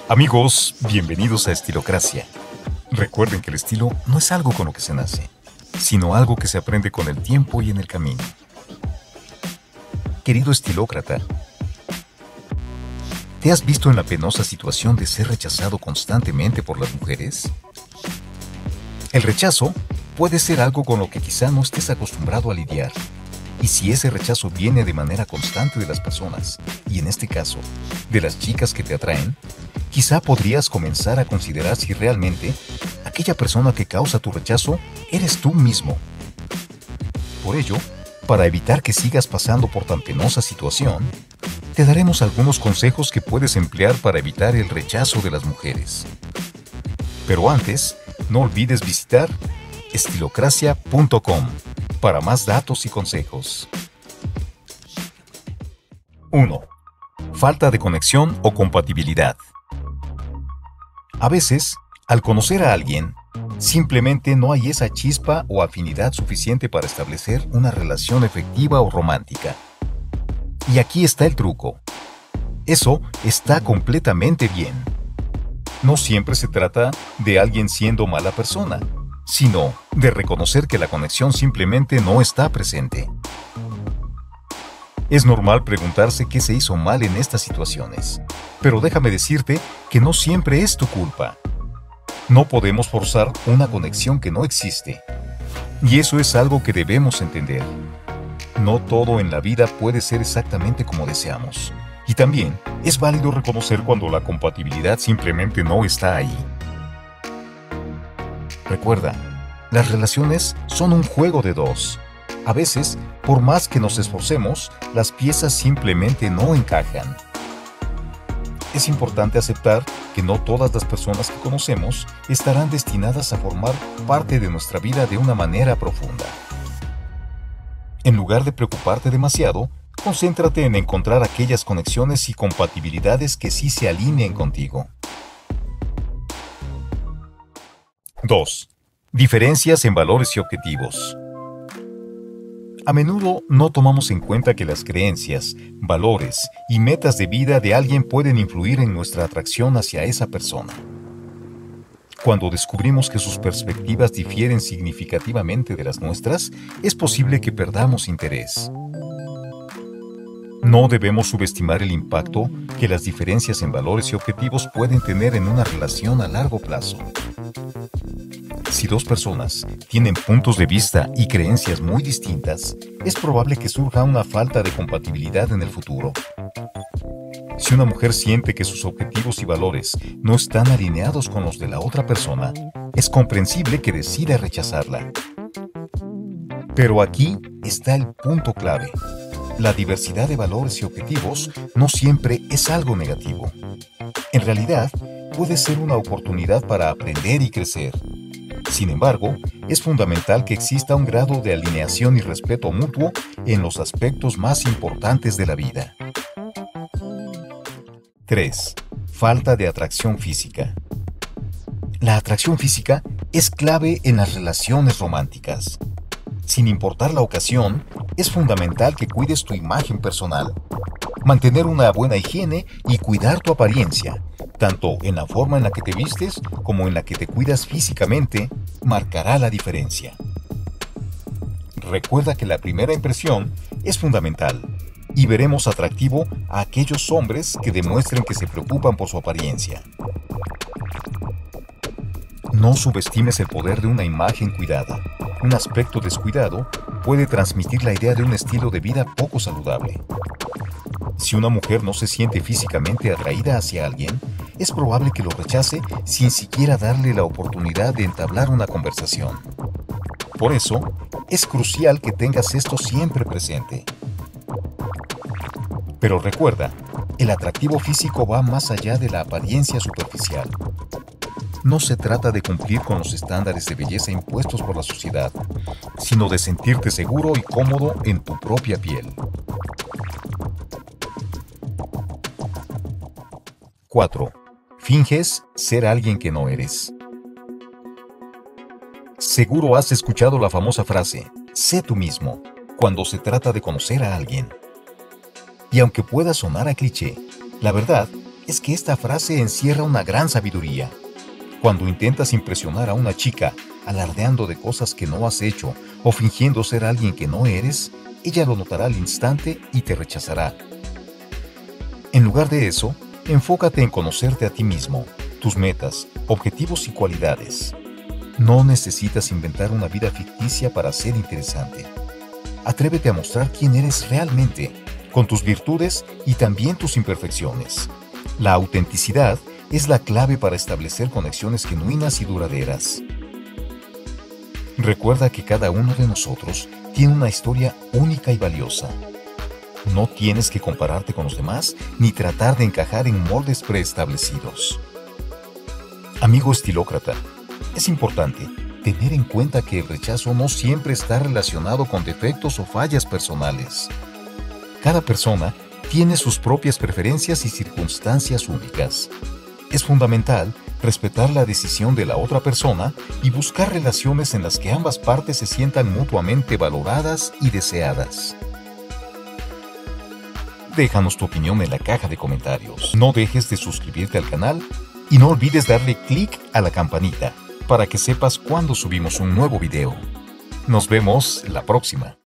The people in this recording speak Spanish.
Amigos, bienvenidos a Estilocracia. Recuerden que el estilo no es algo con lo que se nace, sino algo que se aprende con el tiempo y en el camino. Querido estilócrata, ¿te has visto en la penosa situación de ser rechazado constantemente por las mujeres? El rechazo puede ser algo con lo que quizá no estés acostumbrado a lidiar. Y si ese rechazo viene de manera constante de las personas, y en este caso, de las chicas que te atraen, quizá podrías comenzar a considerar si realmente aquella persona que causa tu rechazo eres tú mismo. Por ello, para evitar que sigas pasando por tan penosa situación, te daremos algunos consejos que puedes emplear para evitar el rechazo de las mujeres. Pero antes, no olvides visitar estilocracia.com para más datos y consejos. 1. Falta de conexión o compatibilidad. A veces, al conocer a alguien, simplemente no hay esa chispa o afinidad suficiente para establecer una relación efectiva o romántica. Y aquí está el truco. Eso está completamente bien. No siempre se trata de alguien siendo mala persona, sino de reconocer que la conexión simplemente no está presente. Es normal preguntarse qué se hizo mal en estas situaciones, pero déjame decirte que no siempre es tu culpa. No podemos forzar una conexión que no existe, y eso es algo que debemos entender. No todo en la vida puede ser exactamente como deseamos, y también es válido reconocer cuando la compatibilidad simplemente no está ahí. Recuerda, las relaciones son un juego de dos. A veces, por más que nos esforcemos, las piezas simplemente no encajan. Es importante aceptar que no todas las personas que conocemos estarán destinadas a formar parte de nuestra vida de una manera profunda. En lugar de preocuparte demasiado, concéntrate en encontrar aquellas conexiones y compatibilidades que sí se alineen contigo. 2. Diferencias en valores y objetivos. A menudo no tomamos en cuenta que las creencias, valores y metas de vida de alguien pueden influir en nuestra atracción hacia esa persona. Cuando descubrimos que sus perspectivas difieren significativamente de las nuestras, es posible que perdamos interés. No debemos subestimar el impacto que las diferencias en valores y objetivos pueden tener en una relación a largo plazo. Si dos personas tienen puntos de vista y creencias muy distintas, es probable que surja una falta de compatibilidad en el futuro. Si una mujer siente que sus objetivos y valores no están alineados con los de la otra persona, es comprensible que decida rechazarla. Pero aquí está el punto clave. La diversidad de valores y objetivos no siempre es algo negativo. En realidad, puede ser una oportunidad para aprender y crecer. Sin embargo, es fundamental que exista un grado de alineación y respeto mutuo en los aspectos más importantes de la vida. 3. Falta de atracción física. La atracción física es clave en las relaciones románticas. Sin importar la ocasión, es fundamental que cuides tu imagen personal. Mantener una buena higiene y cuidar tu apariencia, tanto en la forma en la que te vistes como en la que te cuidas físicamente, marcará la diferencia. Recuerda que la primera impresión es fundamental y veremos atractivo a aquellos hombres que demuestren que se preocupan por su apariencia. No subestimes el poder de una imagen cuidada. Un aspecto descuidado puede transmitir la idea de un estilo de vida poco saludable. Si una mujer no se siente físicamente atraída hacia alguien, es probable que lo rechace sin siquiera darle la oportunidad de entablar una conversación. Por eso, es crucial que tengas esto siempre presente. Pero recuerda, el atractivo físico va más allá de la apariencia superficial. No se trata de cumplir con los estándares de belleza impuestos por la sociedad, sino de sentirte seguro y cómodo en tu propia piel. 4. Finges ser alguien que no eres. Seguro has escuchado la famosa frase, sé tú mismo, cuando se trata de conocer a alguien. Y aunque pueda sonar a cliché, la verdad es que esta frase encierra una gran sabiduría. Cuando intentas impresionar a una chica, alardeando de cosas que no has hecho o fingiendo ser alguien que no eres, ella lo notará al instante y te rechazará. En lugar de eso, enfócate en conocerte a ti mismo, tus metas, objetivos y cualidades. No necesitas inventar una vida ficticia para ser interesante. Atrévete a mostrar quién eres realmente, con tus virtudes y también tus imperfecciones. La autenticidad es la clave para establecer conexiones genuinas y duraderas. Recuerda que cada uno de nosotros tiene una historia única y valiosa. No tienes que compararte con los demás ni tratar de encajar en moldes preestablecidos. Amigo estilócrata, es importante tener en cuenta que el rechazo no siempre está relacionado con defectos o fallas personales. Cada persona tiene sus propias preferencias y circunstancias únicas. Es fundamental respetar la decisión de la otra persona y buscar relaciones en las que ambas partes se sientan mutuamente valoradas y deseadas. Déjanos tu opinión en la caja de comentarios. No dejes de suscribirte al canal y no olvides darle clic a la campanita para que sepas cuando subimos un nuevo video. Nos vemos la próxima.